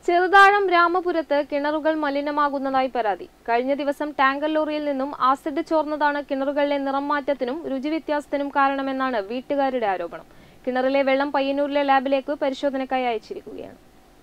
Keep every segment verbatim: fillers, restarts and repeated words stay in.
ചെറുതാഴം രാമപുരത്ത് കിണറുകൾ മലിനമാകുന്നതായി പരാതി. കഴിഞ്ഞ ദിവസം ടാങ്കർ ലോറിയിൽ നിന്നും ആസിഡ് ചോർന്നതാണ് കിണറുകളിലെ നിറം മാറ്റത്തിനും രുചിവ്യത്യാസത്തിനും കാരണമെന്നാണ് വീട്ടുകാരുടെ ആരോപണം. കിണറിലെ വെള്ളം പയ്യന്നൂരിലെ ലാബിലേക്ക് പരിശോധനയ്ക്കായി അയച്ചിരിക്കുകയാണ്.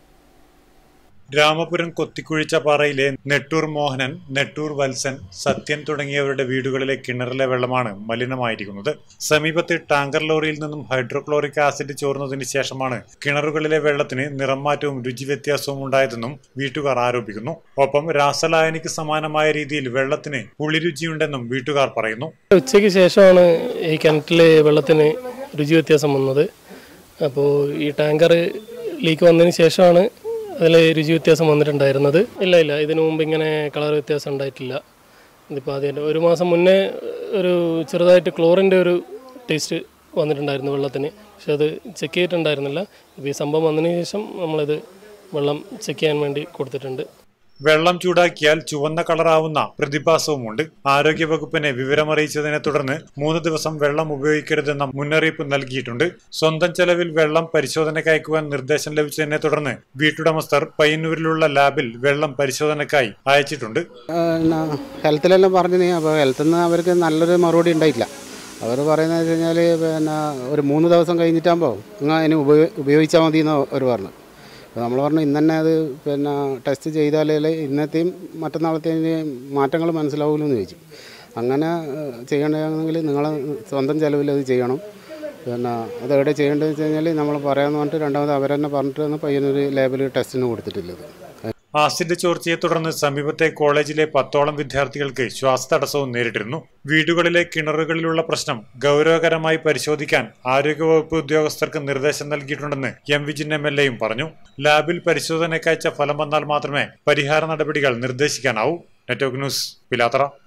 രാമപുരം കൊത്തിക്കുഴിച്ചപാറയിലെ നെട്ടൂർ മോഹനൻ, നെട്ടൂർ വത്സൻ, സത്യൻ തുടങ്ങിയവരുടെ വീടുകളിലെ കിണറിലെ വെള്ളമാണ് മലിനമായിരിക്കുന്നത്. സമീപത്തെ ടാങ്കർ ലോറിയിൽ നിന്നും ഹൈഡ്രോക്ലോറിക് ആസിഡ് ചോർന്നതിന് ശേഷമാണ് കിണറുകളിലെ വെള്ളത്തിന് നിറം മാറ്റവും രുചിവ്യത്യാസവും ഉണ്ടായതെന്നും വീട്ടുകാർ ആരോപിക്കുന്നു. ഒപ്പം രാസലായനിക്ക് സമാനമായ രീതിയിൽ വെള്ളത്തിന് പുളിരുചിയുണ്ടെന്നും വീട്ടുകാർ പറയുന്നു. ഉച്ചയ്ക്ക് ശേഷമാണ് ഈ കിണറ്റിലെ വെള്ളത്തിന് രുചി വ്യത്യാസം വന്നത്. അപ്പോൾ ഈ ടാങ്കർ ലീക്ക് വന്നതിന് ശേഷമാണ് അതിൽ രുചി വ്യത്യാസം വന്നിട്ടുണ്ടായിരുന്നത്. ഇല്ല ഇല്ല ഇതിനു മുമ്പ് ഇങ്ങനെ കളർ വ്യത്യാസം ഉണ്ടായിട്ടില്ല. ഇതിപ്പോൾ ആദ്യം ഒരു മാസം മുന്നേ ഒരു ചെറുതായിട്ട് ക്ലോറിൻ്റെ ഒരു ടേസ്റ്റ് വന്നിട്ടുണ്ടായിരുന്നു വെള്ളത്തിന്. പക്ഷെ അത് ചെക്ക് ചെയ്തിട്ടുണ്ടായിരുന്നില്ല. ഇപ്പോൾ ഈ സംഭവം വന്നതിന് ശേഷം നമ്മളിത് വെള്ളം ചെക്ക് ചെയ്യാൻ വേണ്ടി കൊടുത്തിട്ടുണ്ട്. വെള്ളം ചൂടാക്കിയാൽ ചുവന്ന കളറാവുന്ന പ്രതിഭാസവുമുണ്ട്. ആരോഗ്യവകുപ്പിനെ വിവരമറിയിച്ചതിനെ തുടർന്ന് മൂന്ന് ദിവസം വെള്ളം ഉപയോഗിക്കരുതെന്ന മുന്നറിയിപ്പ് നൽകിയിട്ടുണ്ട്. സ്വന്തം ചെലവിൽ വെള്ളം പരിശോധനയ്ക്ക് അയക്കുവാൻ നിർദ്ദേശം ലഭിച്ചതിനെ തുടർന്ന് വീട്ടുടമസ്ഥർ പയ്യന്നൂരിലുള്ള ലാബിൽ വെള്ളം പരിശോധനയ്ക്കായി അയച്ചിട്ടുണ്ട്. ഹെൽത്തിലെല്ലാം പറഞ്ഞു, അപ്പോൾ ഹെൽത്തിൽ നിന്ന് അവർക്ക് നല്ലൊരു മറുപടി ഉണ്ടായിട്ടില്ല. അവർ പറയുന്നത് വെച്ച് കഴിഞ്ഞാൽ പിന്നെ ഒരു മൂന്ന് ദിവസം കഴിഞ്ഞിട്ടാകുമ്പോൾ നിങ്ങൾ അതിന് ഉപയോഗ ഉപയോഗിച്ചാൽ മതി എന്ന് അവർ പറഞ്ഞു. അപ്പോൾ നമ്മൾ പറഞ്ഞു ഇന്ന് തന്നെ അത് പിന്നെ ടെസ്റ്റ് ചെയ്താലേ ഇന്നത്തെയും മറ്റന്നാളത്തെയും മാറ്റങ്ങൾ മനസ്സിലാവുമല്ലോ എന്ന് ചോദിച്ചു. അങ്ങനെ ചെയ്യണമെങ്കിൽ നിങ്ങൾ സ്വന്തം ചിലവിൽ അത് ചെയ്യണം. പിന്നെ അത് എവിടെ ചെയ്യേണ്ടതെന്ന് വെച്ച് കഴിഞ്ഞാൽ നമ്മൾ പറയാമെന്ന് പറഞ്ഞിട്ട് രണ്ടാമത് അവരെന്നെ പറഞ്ഞിട്ട് പയ്യന്നൊരു ലാബിൽ ടെസ്റ്റിന് കൊടുത്തിട്ടുള്ളത്. ആസിഡ് ചോർച്ചയെ തുടർന്ന് സമീപത്തെ കോളേജിലെ പത്തോളം വിദ്യാർത്ഥികൾക്ക് ശ്വാസതടസ്സവും നേരിട്ടിരുന്നു. വീടുകളിലെ കിണറുകളിലുള്ള പ്രശ്നം ഗൗരവകരമായി പരിശോധിക്കാൻ ആരോഗ്യവകുപ്പ് ഉദ്യോഗസ്ഥർക്ക് നിർദ്ദേശം നൽകിയിട്ടുണ്ടെന്ന് എം വിജിൻ എം എൽ എയും പറഞ്ഞു. ലാബിൽ പരിശോധനയ്ക്കയച്ച ഫലം വന്നാൽ മാത്രമേ പരിഹാര നടപടികൾ നിർദ്ദേശിക്കാനാവൂ. Network news, Pilathara.